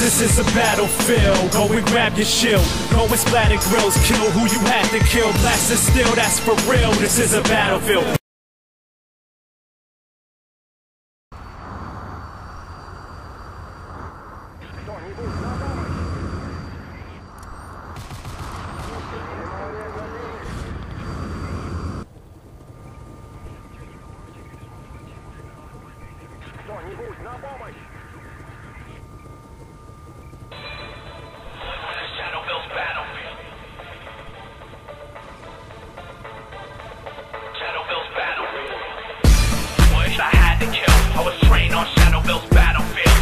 This is a battlefield. Go and grab your shield. Go and splatter grills. Kill who you had to kill. Blast the steel, that's for real. This is a battlefield. Кто-нибудь на помощь! Shadowville's battlefield. Shadowville's battlefield. Wish I had to kill. I was trained on Shadowville's battlefield.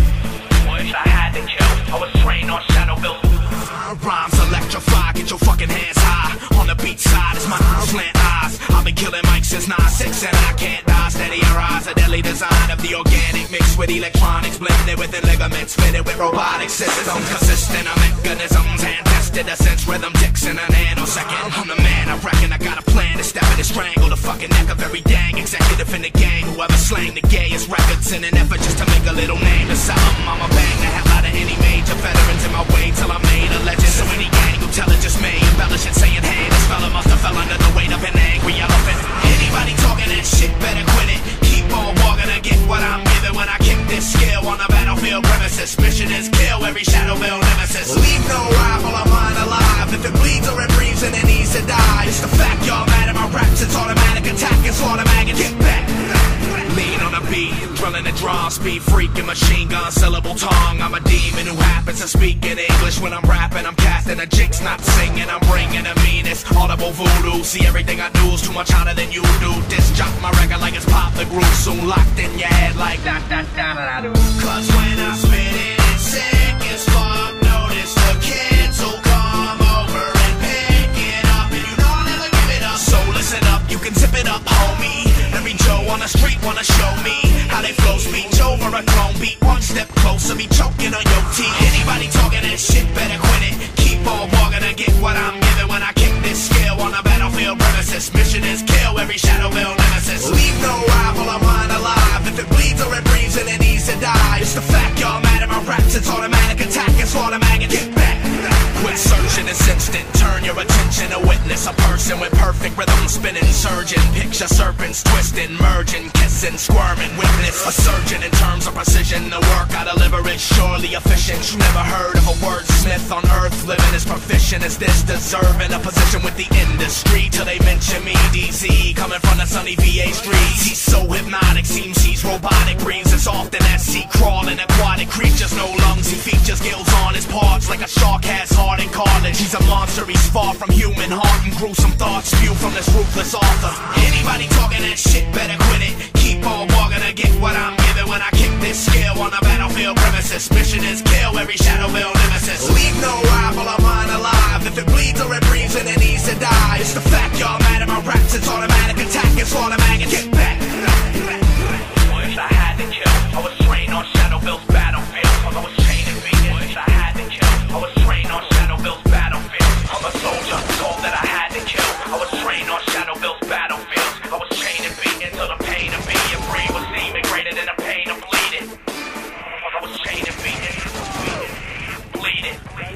Wish I had to kill. I was trained on Shadowville's. Rhymes electrify, get your fucking hands high. On the beat side, it's my slant eyes. I've been killing mics since 9-6 and I can't die. Steady your eyes, a deadly design of the organic mixed with electronics, blended with the ligaments, fitted with robotic systems. Consistent of mechanisms, hand tested, a sense rhythm ticks in a nanosecond. I'm the man, I reckon I got a plan to step in and strangle the fucking neck of every dang executive in the gang. Whoever slang the gayest records in an effort just to make a little name to sell them. I'ma bang the hell out of any major veterans in my way till I'm made a legend. So any gang who tell it just may embellish it, saying, hey, this fella must have fell under the weight of an angry elephant. Anybody talking that shit better quit it. Keep on walking to get what I'm giving when I kick this skill on the battlefield premises. Mission is kill every Shadowville nemesis. Leave no rival of mine alive. If it bleeds or it breathes and it needs to die, it's the fact y'all mad at my raps. It's automatic attack, it's automatic. Get back. Lean on a beat, drilling the drum, speed freaking machine gun, syllable tongue. I'm a demon who happens to speak in English when I'm rapping. I'm casting a jinx, not singing. I'm bringing the meanest, audible voodoo. See, everything I do is too much hotter than you do. Disc jock my record like it's pop the groove, soon locked in your head like da da da da da. Cause when I spit it, it's sick as fuck. Notice the kids who come over and pick it up, and you know I'll never give it up. So listen up, you can zip it up, homie. Every Joe on the street wanna show me how they flow speech over a clone beat. One step closer, be choking on your teeth. Anybody talking that shit better quit it. Keep on walking to get what I'm giving when I kick this skill on the battlefield premises. Mission is kill every Shadowville nemesis. Leave no rival of mine alive. If it bleeds or it breathes and it needs to die, it's the fact y'all mad at my raps. It's automatic attack, it's automatic. Get back. Quit searching this instant. Turn your attention to witness a person with perfect rhythm spinning. Surgeon, picture serpents twisting, merging, kissing, squirming. Witness a surgeon in terms of precision. The work I deliver is surely efficient. You never heard of a wordsmith on earth living as proficient as this, deserving a position with the industry till they mention me. DZ coming from the sunny VA streets. He's so hypnotic, seems he's robotic. Breathes as often as he crawling. Aquatic creatures, no lungs. He features gills on his parts like a shark has hard in cartilage. He's a monster, he's far from human. Heart and gruesome thoughts spew from this ruthless author. Anybody talking that shit better quit it. Keep on walking to get what I'm giving when I kick this skill on the battlefield premises. Mission is kill every Shadowville nemesis. Leave no rival of mine alive. If it bleeds or it breathes and it needs to die, it's the fact y'all mad at my raps. It's automatic attack, it's automatic. Get back. Wish I had to kill. I was trained on Shadowville's battlefield. I was trained in being. Wish I had to kill. I was trained on Shadowville's battlefield. I'm a soldier, told that I had to kill. I was trained on Shadowville's battlefield. I was trained in beating till the pain of being free was even greater than the pain of bleeding. I was trained in beating, bleeding.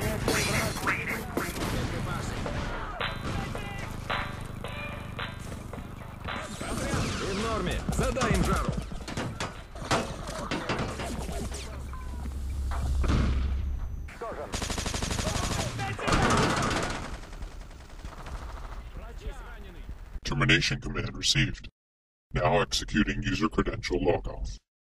В норме, задай им жару. Termination command received. Now executing user credential logoff.